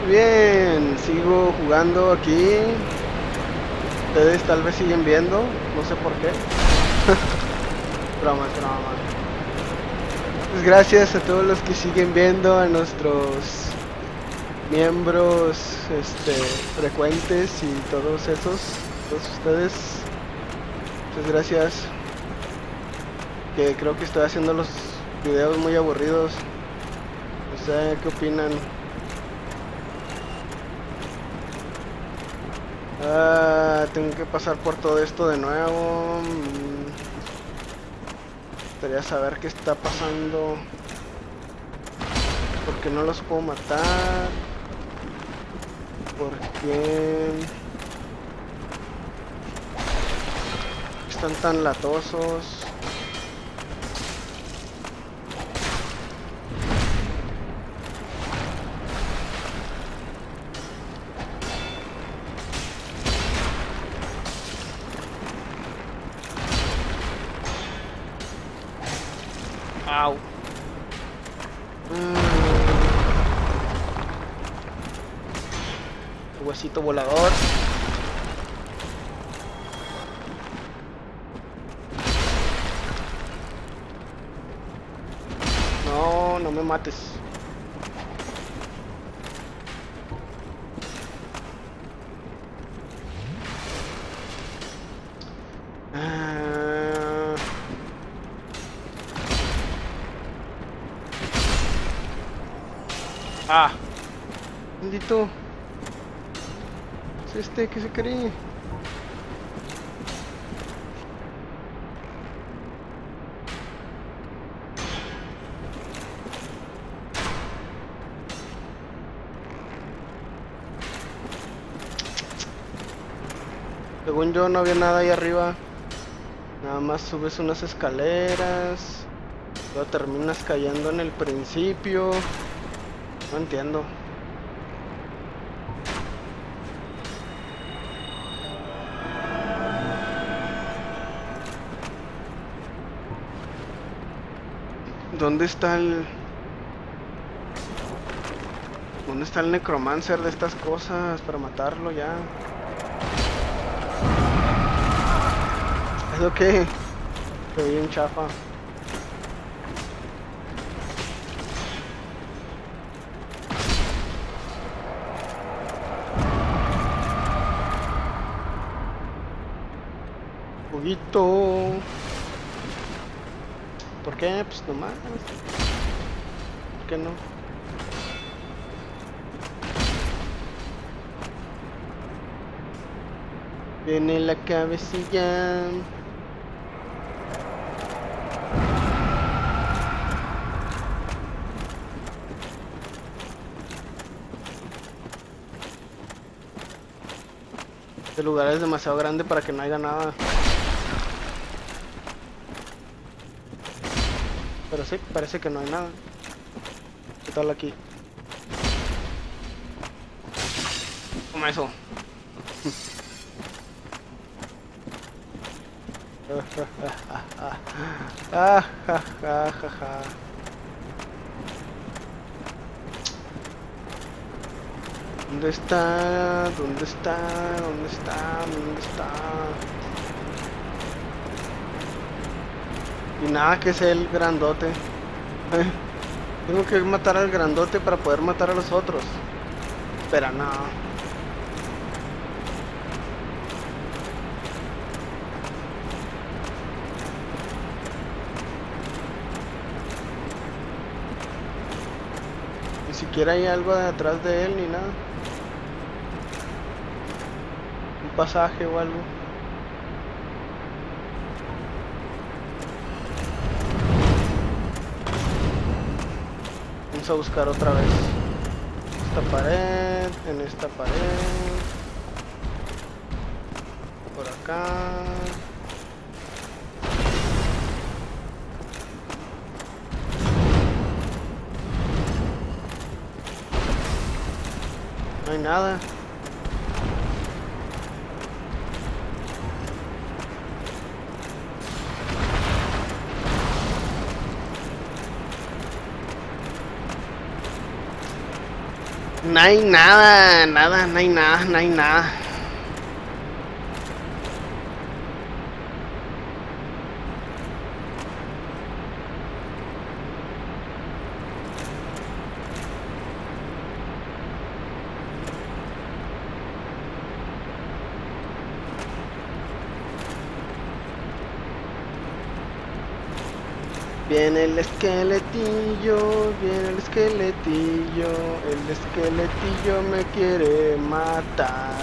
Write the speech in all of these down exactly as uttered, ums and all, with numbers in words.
bien, sigo jugando aquí. Ustedes tal vez siguen viendo, no sé por qué. Broma, es broma. Pues gracias a todos los que siguen viendo, a nuestros miembros este, frecuentes y todos esos, todos ustedes. Muchas gracias. Que creo que estoy haciendo los videos muy aburridos. No sé qué opinan. Ah, tengo que pasar por todo esto de nuevo. Mm, Gustaría saber qué está pasando. ¿Por qué no los puedo matar? ¿Por qué están tan latosos? Au. Mm. Huesito volador. No, no me mates. Ah. Ah. Bendito. Es este que se cree. Según yo no había nada ahí arriba. Nada más subes unas escaleras. Luego terminas cayendo en el principio. No entiendo. ¿Dónde está el... ¿Dónde está el necromancer de estas cosas para matarlo ya? ¿Es lo que? Estoy bien chafa. Juguito. ¿Por qué? Pues nomás. ¿Por qué no? Viene la cabecilla. Este lugar es demasiado grande para que no haya nada. Pero sí, parece que no hay nada. ¿Qué tal aquí? Como eso. Ah, ja, ja, ja, ja. ¿Dónde está? ¿Dónde está? ¿Dónde está? ¿Dónde está? Y nada, que es el grandote. Tengo que matar al grandote para poder matar a los otros. Espera, no. Ni siquiera hay algo detrás de él ni nada. Un pasaje o algo. Vamos a buscar otra vez. Esta pared, en esta pared. Por acá. No hay nada. No hay nada, nada, no hay nada, no hay nada. Viene el esqueletillo, viene el esqueletillo, el esqueletillo me quiere matar.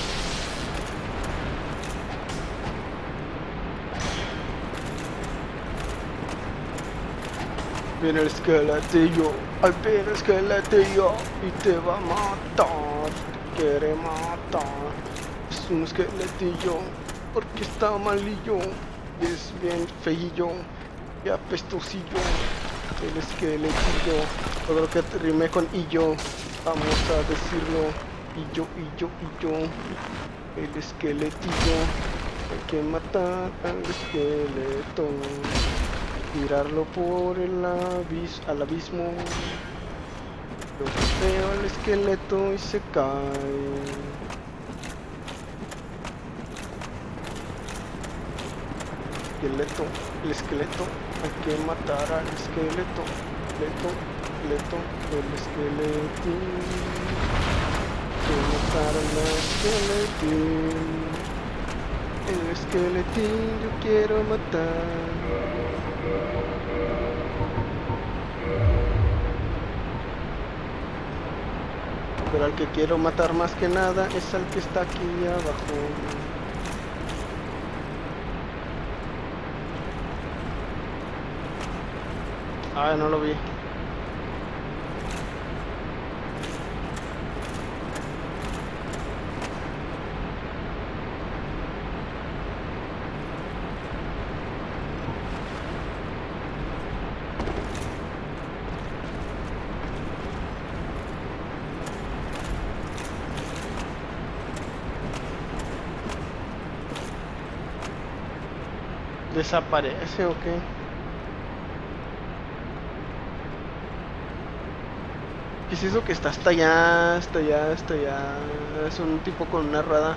Viene el esqueletillo, ay viene el esqueletillo y te va a matar, te quiere matar. Es un esqueletillo porque está malillo, es bien feillo. Y apestosillo, el esqueletillo, todo lo que rime con y yo, vamos a decirlo, y yo, y yo, y yo, el esqueletillo, hay que matar al esqueleto, tirarlo por el abis al abismo, yo veo al esqueleto y se cae. Esqueleto, el esqueleto, hay que matar al esqueleto, esqueleto, esqueleto, el esqueletín, hay que matar al esqueletín, el esqueletín yo quiero matar. Pero al que quiero matar más que nada es al que está aquí abajo. Ah, no lo vi. ¿Desaparece o qué? ¿Qué es eso que está hasta allá, hasta allá, hasta allá? Es un tipo con una rueda.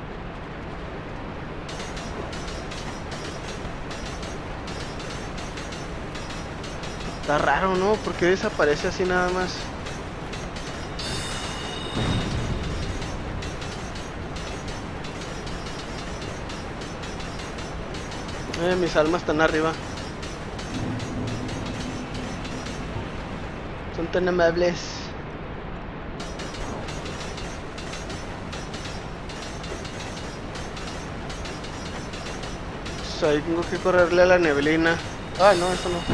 Está raro, ¿no? ¿Por qué desaparece así nada más? Eh, mis almas están arriba. Son tan amables. Pues ahí tengo que correrle a la neblina. Ah, no, eso no.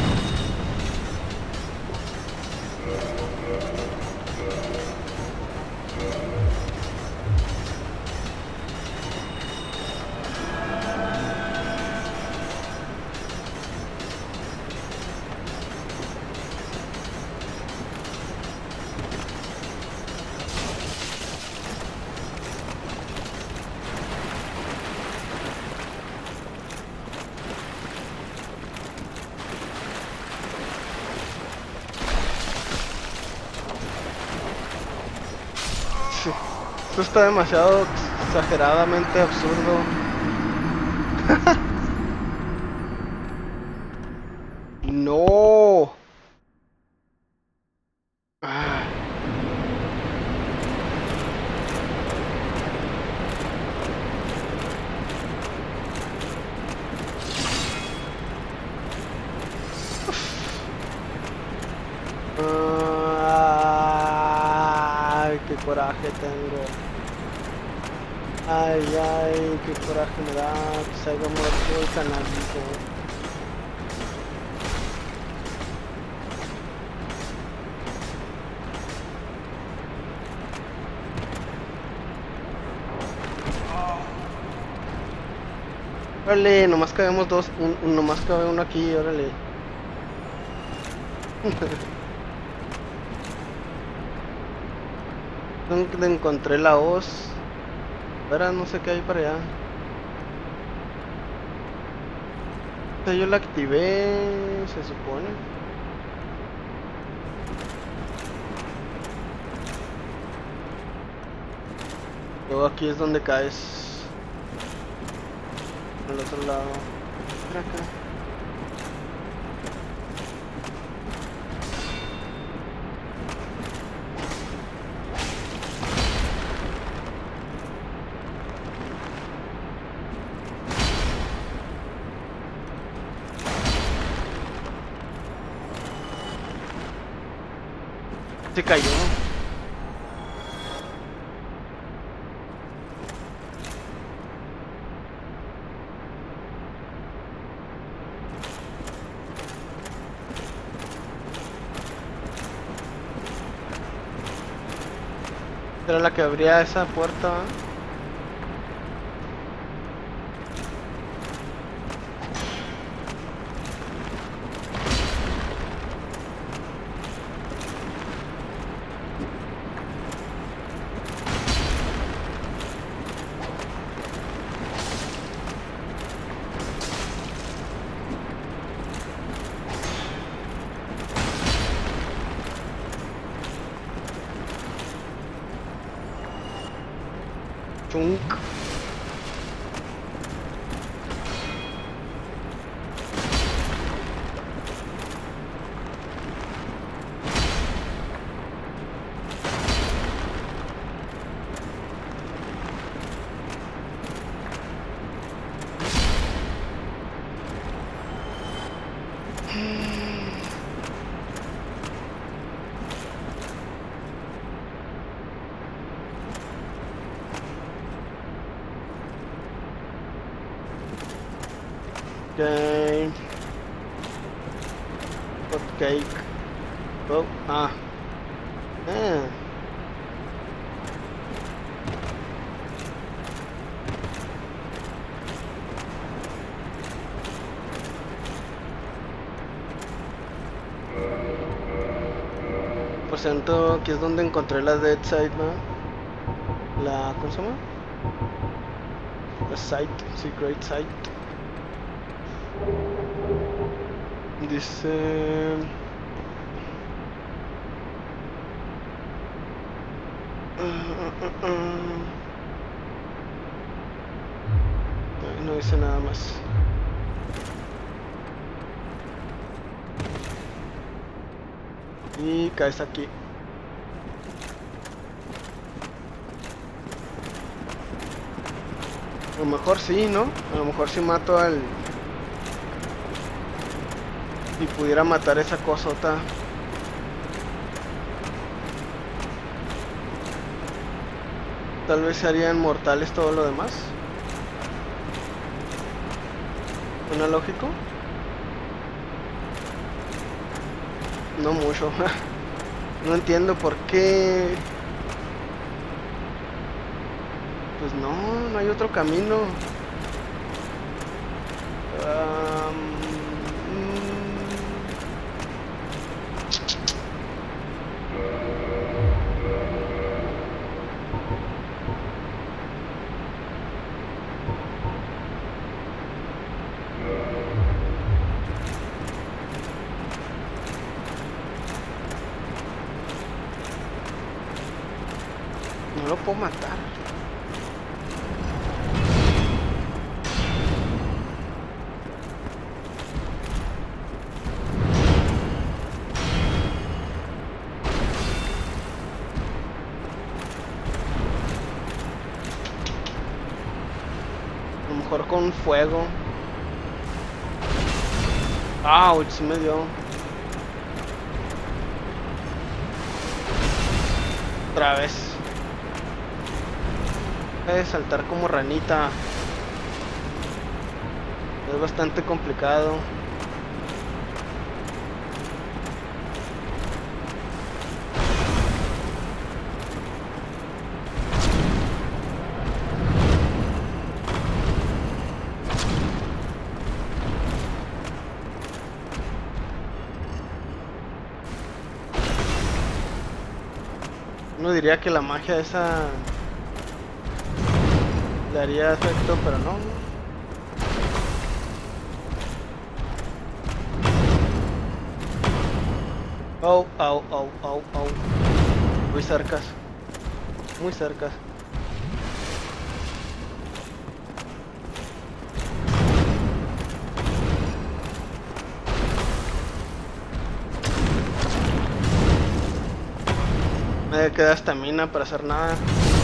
Esto está demasiado exageradamente absurdo. No. Ah. Ay, qué coraje tengo. Ay, ay, qué coraje me da que se haya muerto el canalito. Órale, nomás cabemos dos, un, un, nomás cabe uno aquí, órale. Donde encontré la hoz. Ahora no sé qué hay para allá. O sea, yo la activé, se supone. Luego aquí es donde caes. Al otro lado. Por acá. Se cayó. Era la que abría esa puerta. Chunk. Okay. Hot cake. Oh, ah. Ah. Por cierto, aquí es donde encontré la Dead Side, ¿no? La, ¿cómo se llama? La Site, Secret Site. Dice... Uh, uh, uh, uh. No dice nada más. Y caes aquí. A lo mejor sí, ¿no? A lo mejor sí mato al... Si pudiera matar esa cosota. Tal vez se harían mortales todo lo demás. ¿Suena lógico? No mucho. No entiendo por qué. Pues no, no hay otro camino. Um... No lo puedo matar. A lo mejor con fuego. Ouch, sí me dio. Otra vez. De saltar como ranita es bastante complicado. Uno diría que la magia esa le haría efecto, pero no. Oh, oh, oh, oh, oh. Muy cerca. Muy cerca. Me queda estamina para hacer nada.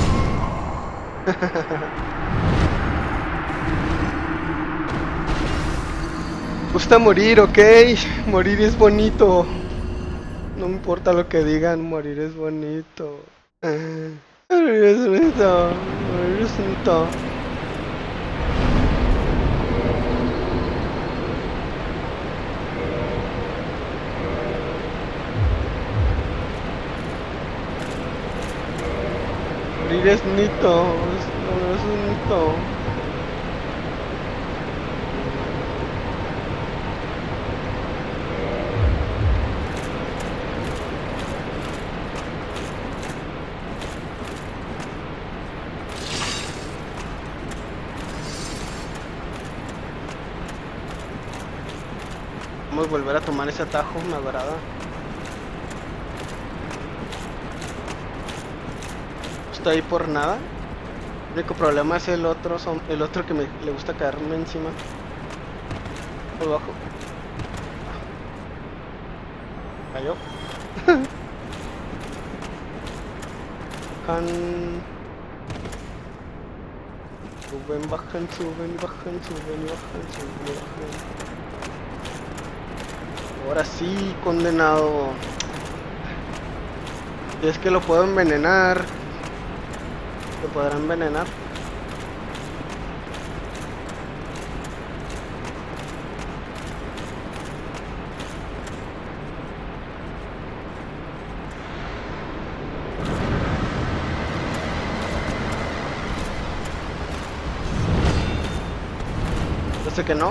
Gusta morir, ok. Morir es bonito. No me importa lo que digan, morir es bonito. Morir es bonito. Morir es bonito. Morir es bonito. Morir es bonito. Vamos a volver a tomar ese atajo, me agrada. Estoy ahí por nada. El único problema es el otro, son, el otro que me, le gusta caerme encima. Por abajo. Cayó. Bajan. Suben, bajan, suben, bajan, suben, bajan, suben, bajan. Ahora sí, condenado. Si es que lo puedo envenenar. ¿Lo podrá envenenar? Yo sé que no.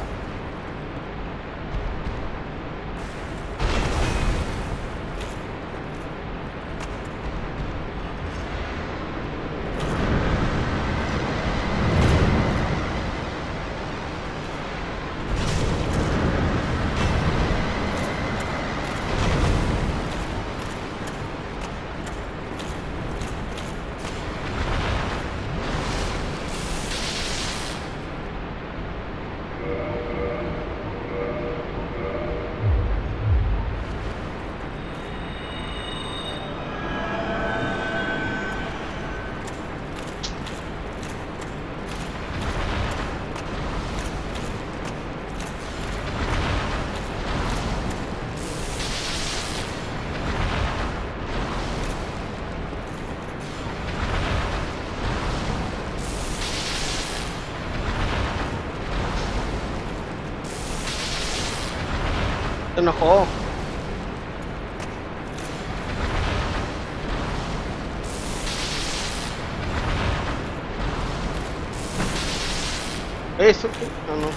Se enojó. Eso, no, no.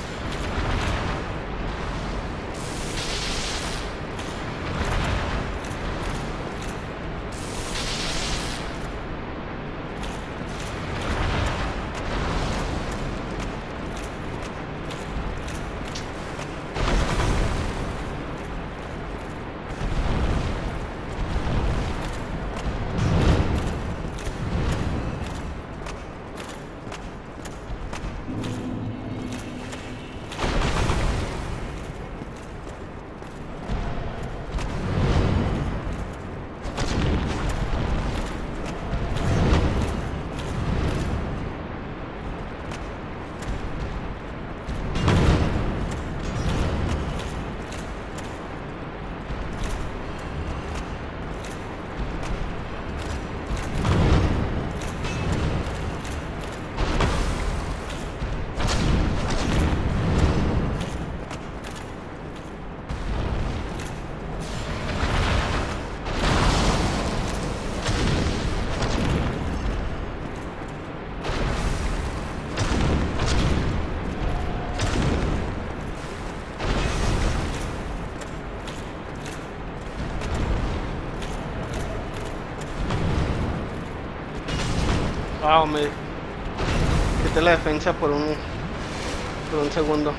Wow, me quité la defensa por un por un segundo.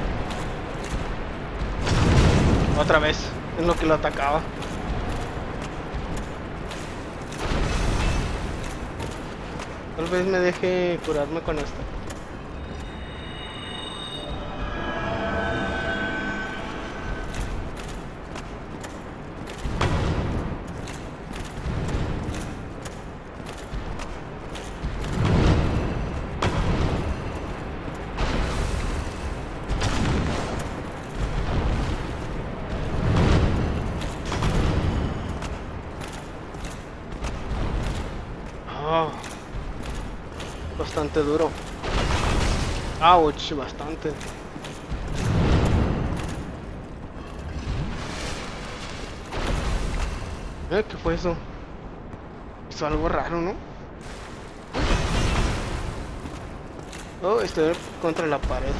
Otra vez, en lo que lo atacaba. Tal vez me deje curarme con esto. Oh, bastante duro. Ouch, bastante. Eh, ¿qué fue eso? Hizo algo raro, ¿no? Oh, estoy contra la pared.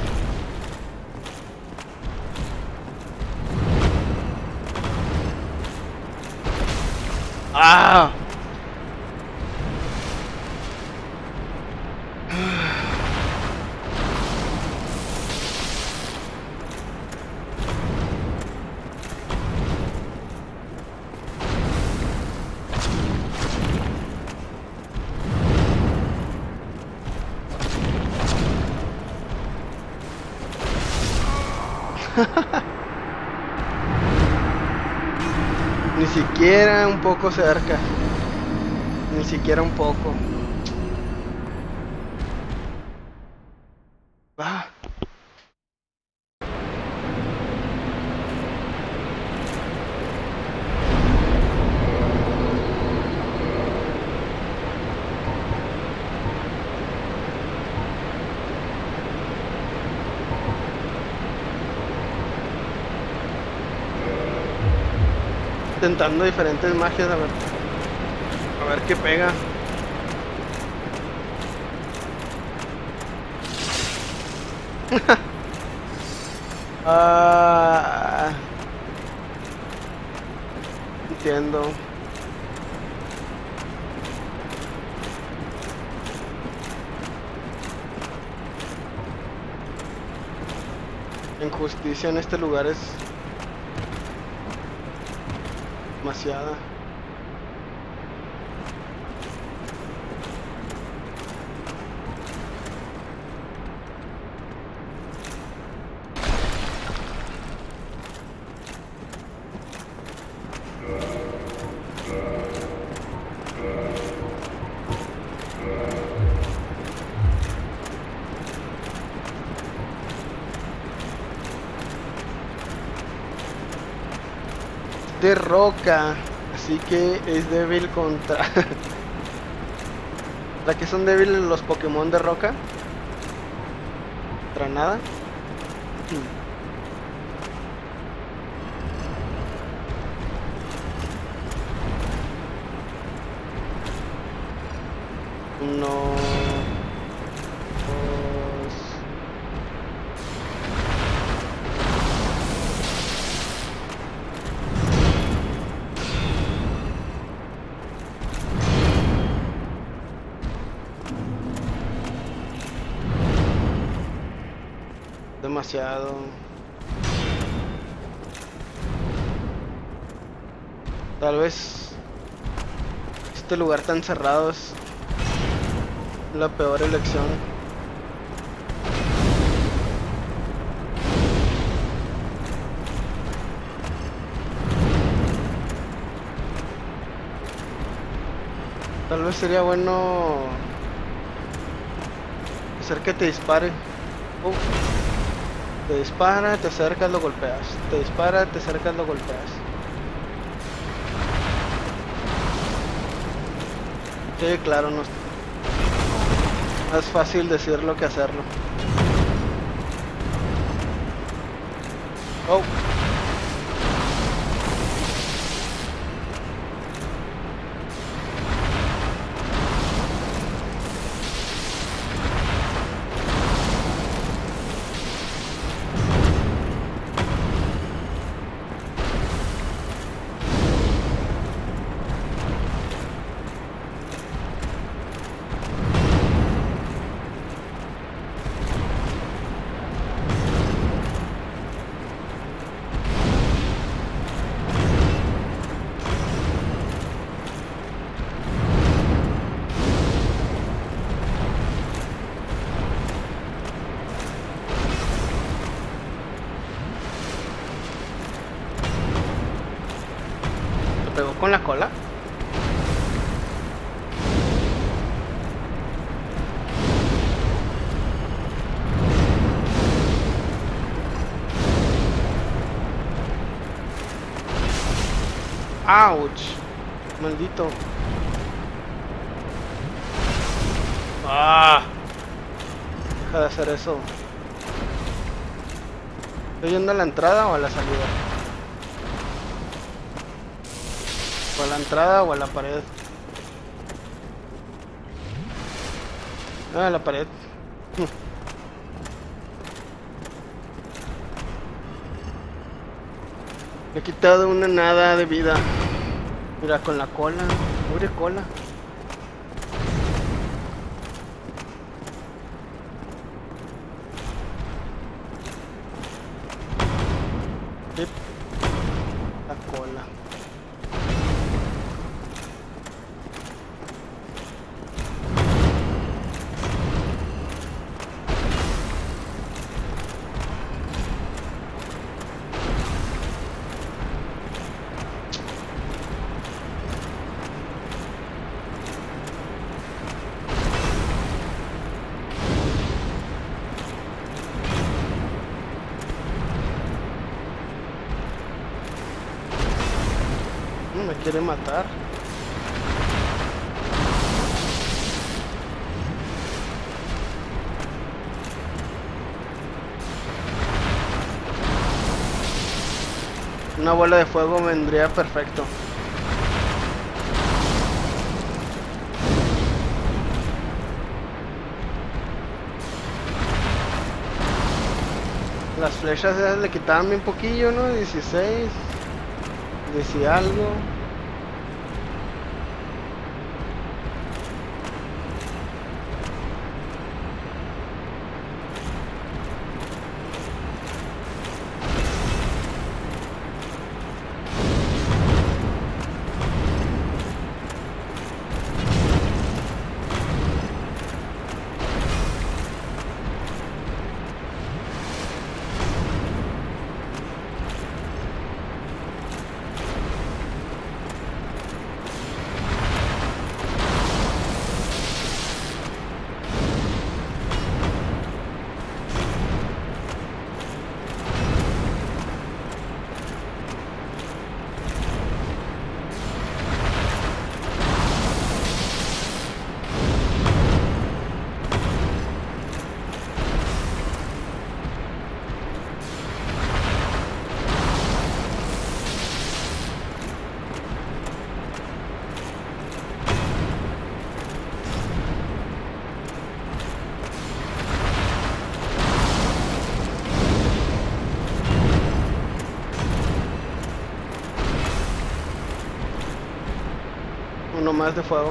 ¡Ah! Ni siquiera un poco cerca. Ni siquiera un poco. Ah. Intentando diferentes magias, a ver. A ver qué pega. Ah, entiendo. La injusticia en este lugar es demasiada. De roca, así que es débil contra... ¿La que son débiles los Pokémon de roca? ¿Contra nada? Uno... Dos... Demasiado. Tal vez este lugar tan cerrado es la peor elección. Tal vez sería bueno hacer que te dispare. Uf. Te dispara, te acercas, lo golpeas. Te dispara, te acercas, lo golpeas. Sí, claro, no es más fácil decirlo que hacerlo. Oh. ¿Pegó con la cola? ¡Auch! Maldito. Ah, deja de hacer eso. ¿Estoy yendo a la entrada o a la salida? ¿O a la entrada o a la pared? Ah, a la pared. Le he quitado una nada de vida. Mira, con la cola. Pobre cola. Sí. La cola. Me quiere matar. Una bola de fuego vendría perfecto. Las flechas esas le quitaban bien poquillo, ¿no? dieciséis. diez y algo. Uno más de fuego.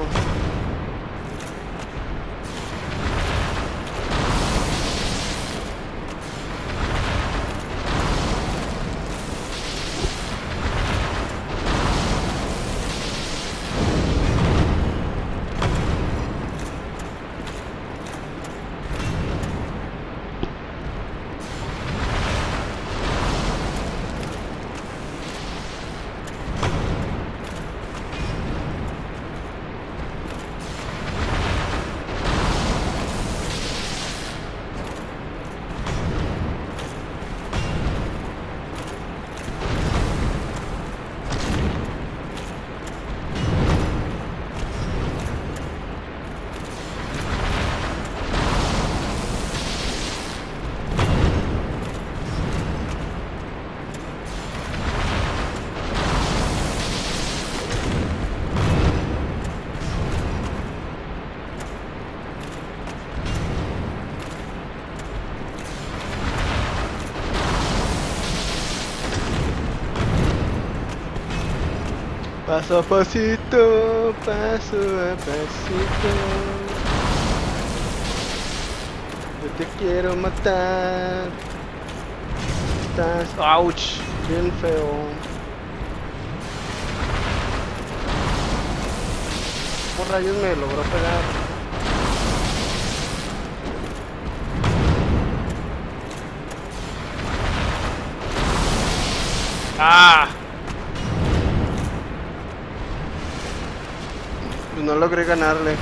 Paso a pasito, paso a pasito. Yo te quiero matar. Estás... ¡Auch! Bien feo. Por rayos me logró pegar. ¡Ah! Pues no logré ganarle.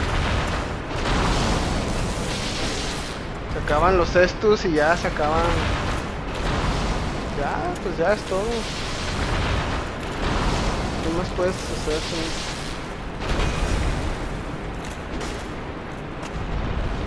Se acaban los estus y ya se acaban. Ya, pues ya es todo. ¿Qué más puedes hacer?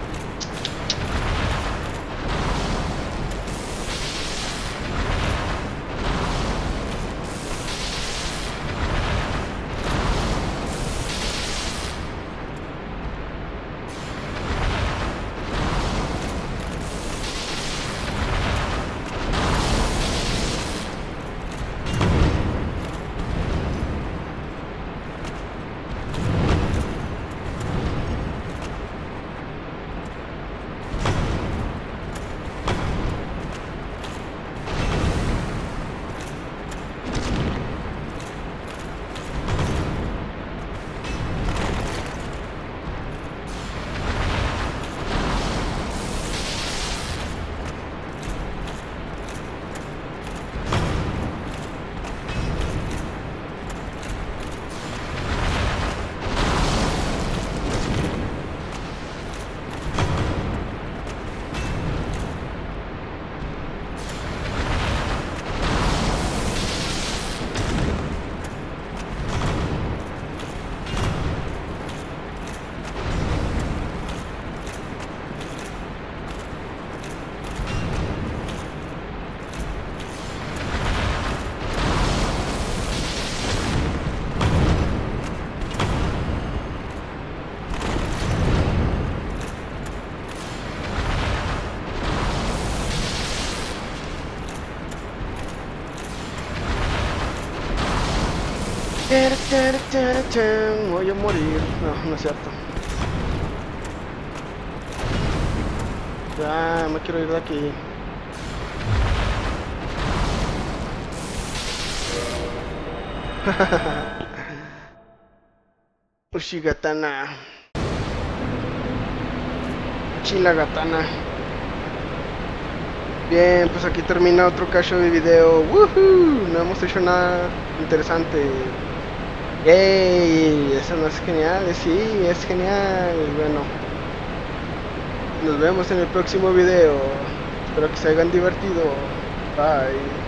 Voy a morir. No, no es cierto. Ya, me quiero ir de aquí. Ushigatana. Chilagatana. Bien, pues aquí termina otro cacho de video. Woohoo, no hemos hecho nada interesante. Yay, eso no es genial. Sí, es genial. Bueno, nos vemos en el próximo video. Espero que se hayan divertido. Bye.